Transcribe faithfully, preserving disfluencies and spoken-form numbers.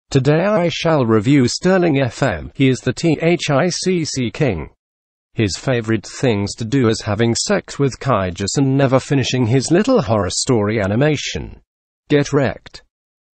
Today I shall review Sterling F M. He is the T H I C C king. His favorite things to do is having sex with kaijus and never finishing his little horror story animation. Get wrecked.